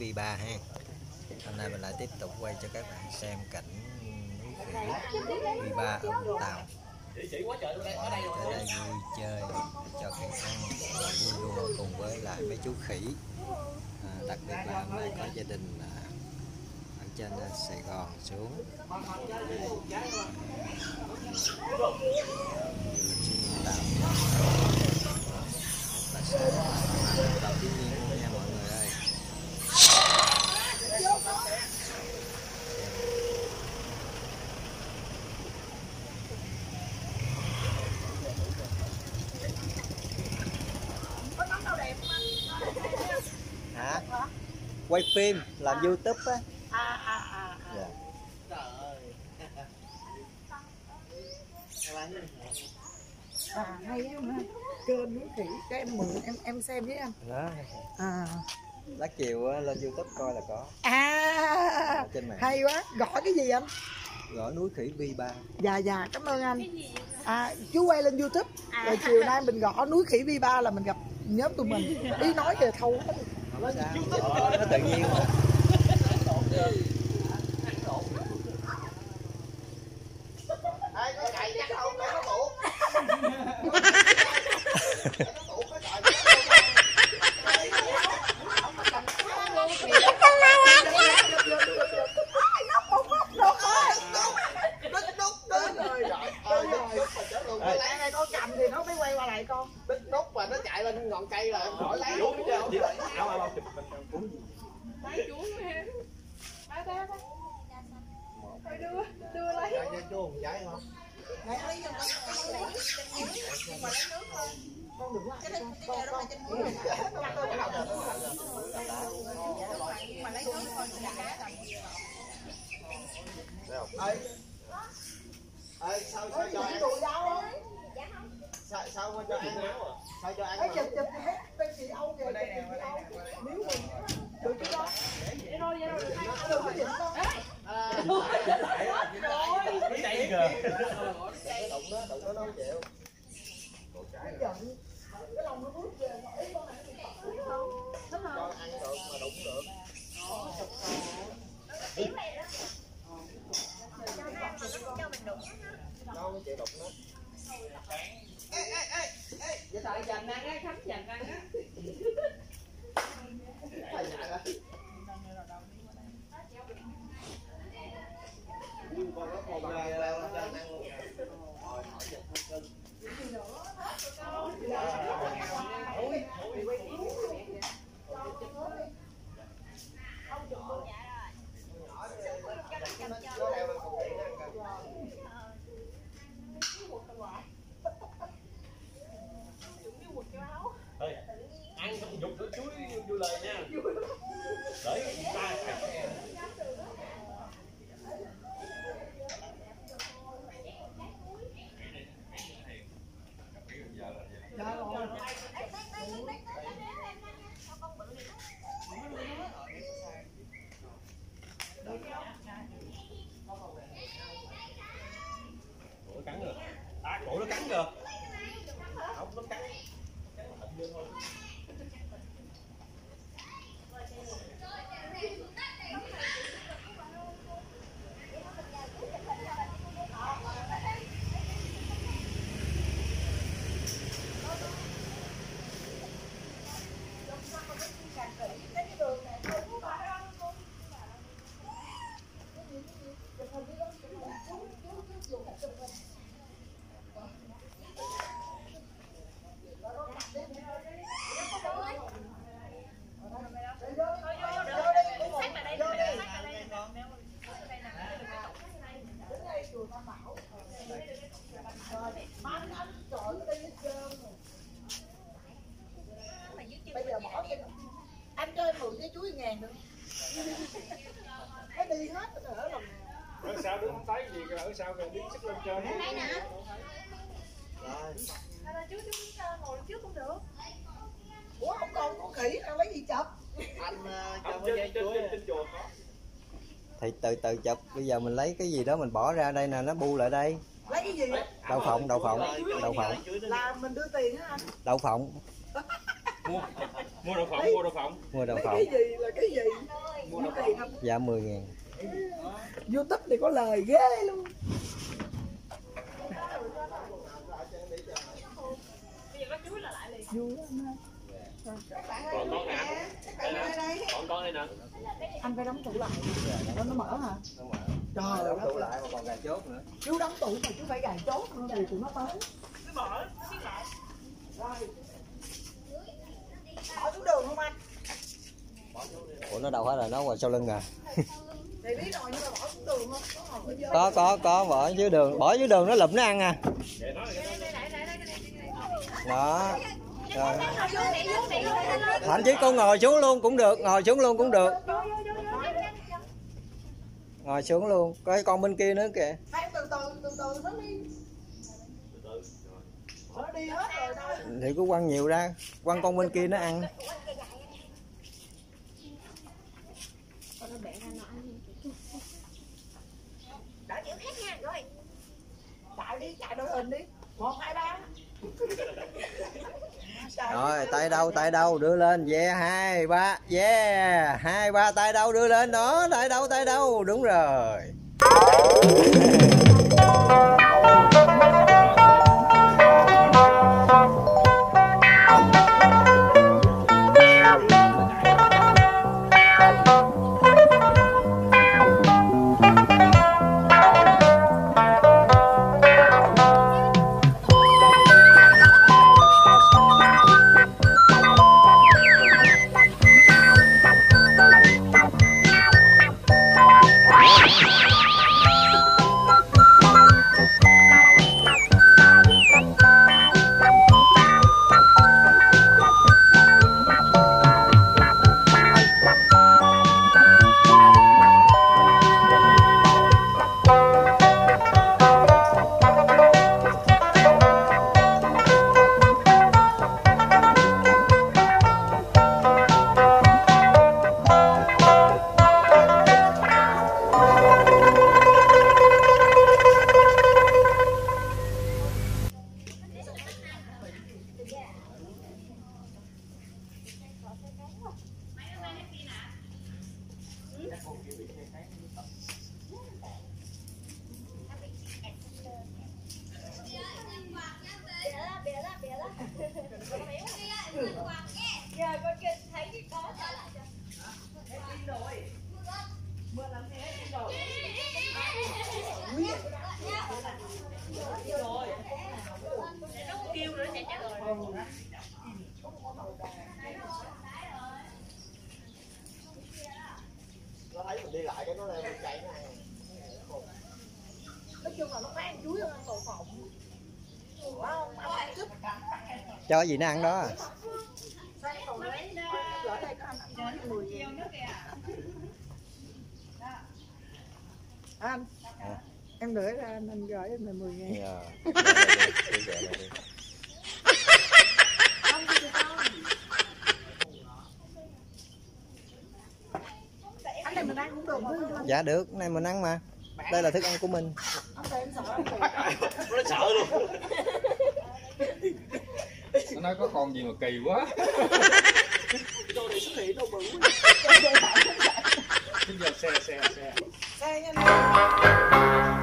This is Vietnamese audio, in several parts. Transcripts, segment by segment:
V3 ha. Hôm nay mình lại tiếp tục quay cho các bạn xem cảnh núi khỉ V3 ở Vũng Tàu. Tới đây vui chơi cho khỉ ăn và vui đùa cùng với lại mấy chú khỉ. Đặc biệt là hôm nay có gia đình ở trên Sài Gòn xuống. Tàu thiên nhiên luôn nha mọi người ơi. Hả? Quay phim, làm YouTube á. Dạ. Hay á, kênh núi khỉ cho em mượn em xem với anh. Đó. Lát chiều lên YouTube coi là có. Trên mạng. Hay quá, gõ cái gì anh? Gõ núi khỉ V3. Dạ, cảm ơn anh. Chú quay lên YouTube. Rồi chiều nay mình gõ núi khỉ V3 là mình gặp nhóm tụi mình. Đi nói về thâu hết. Không sao, nó tự nhiên mà. Con cầm thì nó mới quay qua lại con. Đứt nút và nó chạy lên ngọn cây là em khỏi lấy luôn chứ không. Đưa lấy. Chú không giấy không? Con đừng lại. Sao cho ăn? Sao cho ăn? Sao cho ăn? Chụp hết bên chị Âu kìa. Nếu mình được chứ đó. Đừng có chụp con. Đụng nó không chịu. Cái lòng nó bước về hỏi con này nó không? Con ăn được mà đụng được. Cho mình đụng Đâu không chịu đụng nó. vậy thôi dành ăn á, khánh dành ăn á. Ăn không dục nữa chuối vui lời nha. Để người ta cổ nó cắn rồi. Cổ nó cắn rồi. Không, nó cắn. Bây giờ bỏ cái anh cho em mượn cái chuối 1.000 được. Nó đi hết rồi ở lòng. Ở sau đứng không thấy gì, ở sau kìa đứng sức lên trên. Đây nè. Rồi. Chú ngồi trước cũng được. Ủa không còn con khỉ nào lấy gì chụp? Anh cho Không, cái dây chuối. trên chùa có. Thì từ chụp, bây giờ mình lấy cái gì đó mình bỏ ra đây nè, nó bu lại đây. Lấy cái gì? Đậu phộng. Là mình đưa tiền hả anh? Đậu phộng. Mua đậu phộng, mua đậu phộng. Mua đậu Mấy phộng. cái gì là cái gì? Mua đậu Cái phộng. gì? Dạ 10.000. YouTube thì có lời ghê luôn. Vui lắm ha. Còn con nè. Còn con đây nè. Anh phải đóng tủ lại. Nó mở hả? Trời ơi. Tủ lại mà còn gà chốt nữa. Chú đóng tủ mà chú phải gài chốt nữa thì tụi nó tới. Bỏ xuống đường không anh? Ủa nó đâu hết rồi, nó ngoài sau lưng à. Thì biết rồi nhưng mà bỏ xuống đường không? Có bỏ dưới đường, nó lụm nó ăn à. Đó. Rồi. Thậm chí con ngồi xuống luôn cũng được, ngồi xuống luôn, có cái con bên kia nữa kìa. Hai từ từ nó đi. Nó đi hết rồi đâu. Thì cứ quăng nhiều ra, quăng con bên kia nó ăn. Đợi chịu khác nha, rồi. Chạy đôi hình đi. 1, 2, 3. Rồi, tay đâu, đưa lên, yeah, 2, 3, yeah, 2, 3, tay đâu, đưa lên, đó, tay đâu, đúng rồi. Giờ con kia thấy cái có trả lại cho. Nó kêu nữa chạy rồi. Nó thấy mình đi lại cái nó lên mình chạy này. Nói chung là nó phải ăn chuối hơn ăn đậu phộng. Cho cái gì nó ăn đó à. Gửi đây có anh 10.000. Anh. Em gửi ra anh gửi em là 10.000. Dạ. Anh này mình ăn cũng được không? Dạ được, cái này mình ăn mà. Đây là thức ăn của mình. Anh này em sợ anh Nó sợ luôn. Nó nói có con gì mà kỳ quá. đồ này xuất hiện đâu bự. Bây giờ xe. Xe nha anh.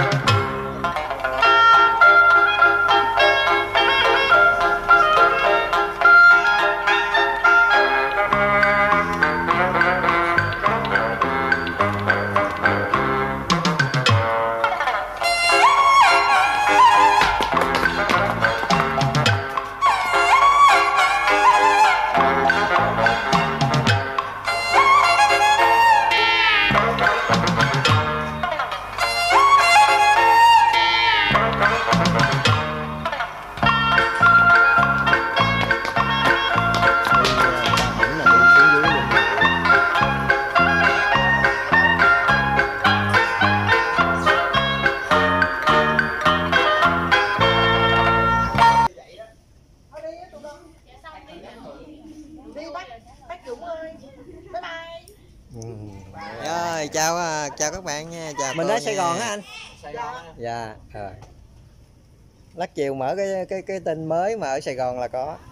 Rồi, chào các bạn nha, chào mình ở Sài Gòn á anh. Dạ, rồi. Lát chiều mở cái tin mới mà ở Sài Gòn là có.